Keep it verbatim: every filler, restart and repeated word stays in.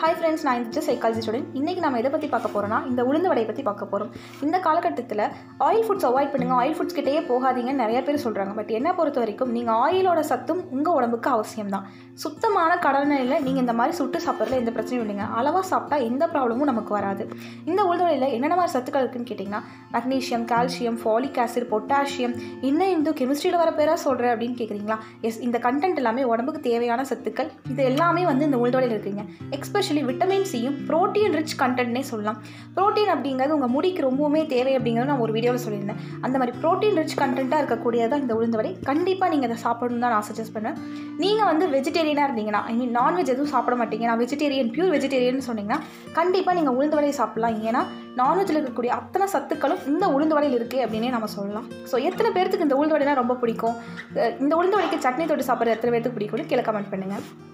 Hi friends, நான் இந்த psychology student. இன்றைக்கி நம்ம எதை பற்றி பார்க்க போகிறோம்னா, இந்த உளுந்து வடையை பற்றி பார்க்க போகிறோம். இந்த காலகட்டத்தில் ஆயில் ஃபுட்ஸ் அவாய்ட் பண்ணுங்கள், ஆயில் ஃபுட்ஸ் கிட்டேயே போகாதீங்கன்னு நிறைய பேர் சொல்கிறாங்க. பட் என்ன பொறுத்த வரைக்கும் நீங்கள் ஆயிலோட சத்தும் உங்கள் உடம்புக்கு அவசியம் தான். சுத்தமான கடல்நிலையில் நீங்கள் இந்த மாதிரி சுட்டு சாப்பிட்றதுல எந்த பிரச்சனையும் இல்லைங்க. அளவாக சாப்பிட்டா எந்த ப்ராப்ளமும் நமக்கு வராது. இந்த உளுந்து வடையில் என்னென்ன மாதிரி சத்துக்கள் இருக்குன்னு கேட்டிங்கன்னா, magnesium, calcium, folic acid, potassium. இன்னும் இந்து கெமிஸ்ட்ரியில் வர பேராக சொல்கிறேன் அப்படின்னு கேட்குறீங்களா? எஸ், இந்த கண்டென்ட் எல்லாமே உடம்புக்கு தேவையான சத்துக்கள். இது எல்லாமே வந்து இந்த உளுந்து வடையில் இருக்குங்க. எக்ஸ்பெஷலி விட்டமின் சியும் ப்ரோட்டீன் ரிச் கண்டென்ட்னே சொல்லலாம். ப்ரோட்டீன் அப்படிங்கிறது உங்கள் முடிக்கு ரொம்பவுமே தேவை அப்படிங்கிறது நான் ஒரு வீடியோவில் சொல்லியிருந்தேன். அந்த மாதிரி ப்ரோட்டீன் ரிச் கண்டென்ட்டாக இருக்கக்கூடியதான் இந்த உளுந்து வடை. கண்டிப்பாக நீங்கள் அதை சாப்பிடணும் தான் நான் சஜஸ்ட் பண்ணுவேன். நீங்கள் வந்து வெஜிடேரியனாக இருந்தீங்கன்னா, ஐ மீன் நான்வெஜ் எதுவும் சாப்பிட மாட்டீங்க, நான் வெஜிடேரியன், பியூர் வெஜிடேரியன் சொன்னீங்கன்னா கண்டிப்பாக நீங்கள் உளுந்து வடையை சாப்பிடலாம். ஏன்னா நான்வெஜ்ஜில் இருக்கக்கூடிய அத்தனை சத்துக்களும் இந்த உளுந்து வடையில் இருக்குது அப்படின்னே நம்ம சொல்லலாம். ஸோ எத்தனை பேருக்கு இந்த உளுந்து வடைனா ரொம்ப பிடிக்கும்? இந்த உளுந்து வடைக்கு சட்னி தொட்டு சாப்பிட்றது எத்தனை பேருக்கு பிடிக்கும்னு கீழே கமெண்ட் பண்ணுங்கள்.